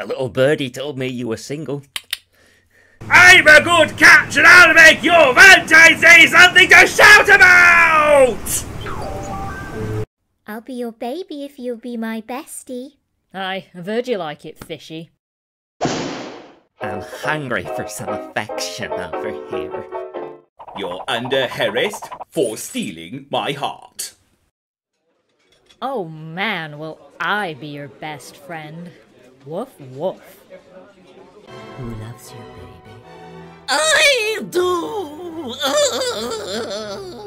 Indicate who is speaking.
Speaker 1: A little birdie told me you were single.
Speaker 2: I'm a good catch and I'll make your Valentine's Day something to shout about!
Speaker 3: I'll be your baby if you'll be my bestie.
Speaker 4: Aye, I've heard you like it fishy.
Speaker 1: I'm hungry for some affection over here.
Speaker 2: You're under arrest for stealing my heart.
Speaker 4: Oh man, will I be your best friend. Woof woof.
Speaker 1: Who loves you, baby?
Speaker 5: I do!